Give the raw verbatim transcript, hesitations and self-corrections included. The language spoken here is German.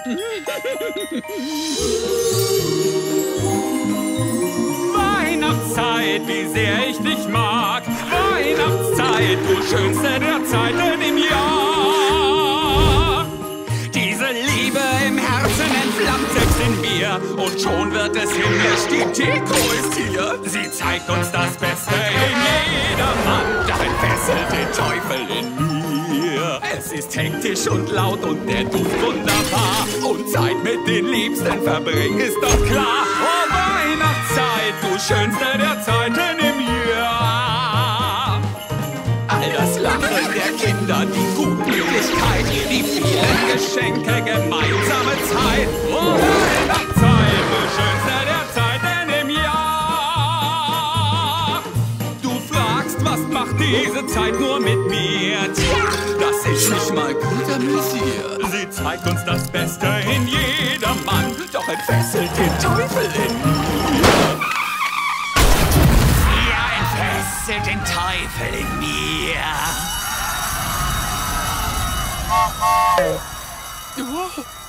Weihnachtszeit, wie sehr ich dich mag. Weihnachtszeit, du schönste der Zeiten im Jahr. Diese Liebe im Herzen entflammt selbst in mir. Und schon wird es himmlisch, die Deko ist hier. Sie zeigt uns das Beste in jedermann, doch entfesselt den Teufel in mir. Es ist hektisch und laut und der Duft wunderbar. Und Zeit mit den Liebsten verbringen ist doch klar. Oh Weihnachtszeit, du schönste der Zeiten im Jahr. All das Lachen der Kinder, die Gutmütigkeit, die vielen Geschenke, gemeinsame Zeit. Oh Weihnachtszeit, du schönste der Zeiten im Jahr. Du fragst, was macht diese Zeit nur mit mir? Tja, dass ich mich mal gut amüsiere. Sie zeigt uns das Beste in jedermann, doch entfesselt den Teufel in mir. Ja, entfesselt den Teufel in mir. Oh.